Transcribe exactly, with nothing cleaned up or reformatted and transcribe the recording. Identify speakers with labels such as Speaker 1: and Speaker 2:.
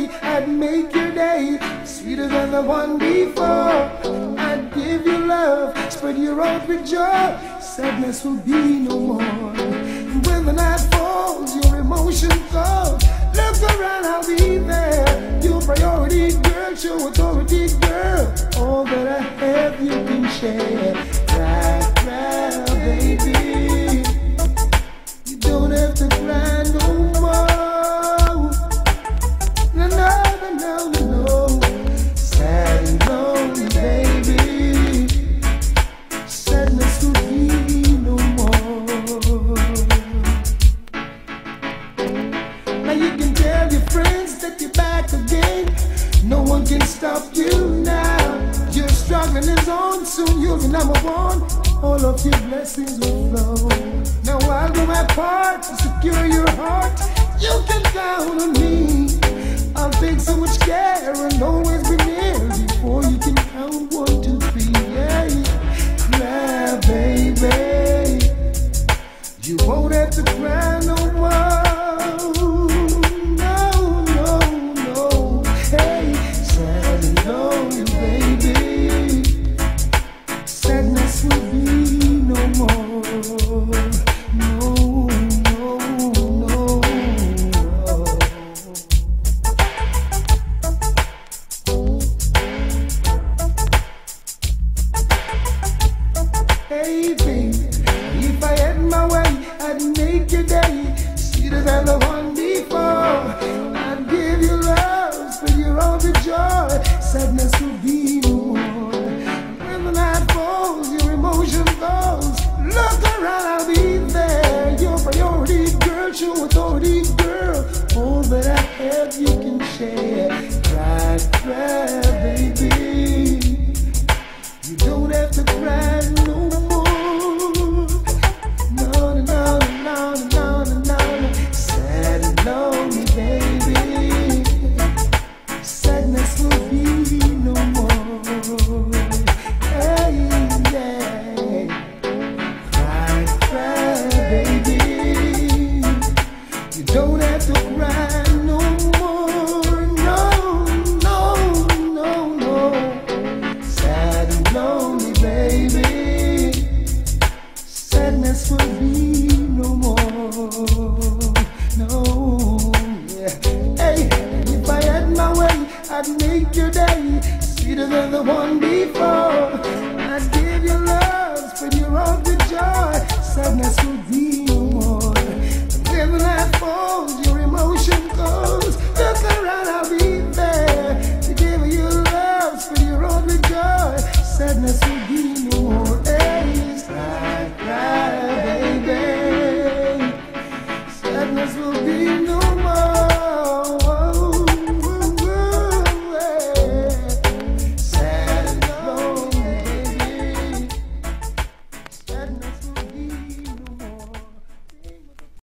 Speaker 1: way, I'd make your day sweeter than the one before. I'd give you love, spread your arms with joy. Sadness will be no more. And when the night falls, your emotion falls. Look around, I'll be there. Your priority, girl, show authority, girl. All that I have, you can share. Cry, cry, baby. You don't have to cry no more. No, no, no, no, no. Sad and lonely, baby. Sadness will be no more. Now you can tell your friends that you're back again. No one can stop you now. You're struggling is on, soon you'll be number one. All of your blessings will flow. Now I'll do my part to secure your heart. You can count on me. I'll take so much care and always be near. Before you can count one, two, three, yeah. Cry, baby. You won't have to cry no more. No, no, no. Hey, sad and lonely, baby. Sadness will be no more. No, no, no, no. Hey, baby, if I had my way, I'd make your day sweeter than the one before. I'd give you love, spread your arms with joy. Sadness will be no more. When the night falls, your emotion falls. Look around, I'll be there. Your priority, girl, show authority, girl. All that I have, you can share. Cry, cry, baby. You don't have to cry no more. No, no, no, no, no, no, no. Sad and lonely, baby. Sadness will be no more. Hey, yeah. Cry, cry, baby. You don't have to cry no more. No, no, no, no. Sad and lonely, baby. Sadness will be no more. No, yeah. Hey, if I had my way, I'd make your day sweeter than the one before. I'd give you love, spread your arms with joy. Sadness will be no more. And when the night falls, your emotion goes. Look around, I'll be there to give you love, spread your arms with joy. Sadness will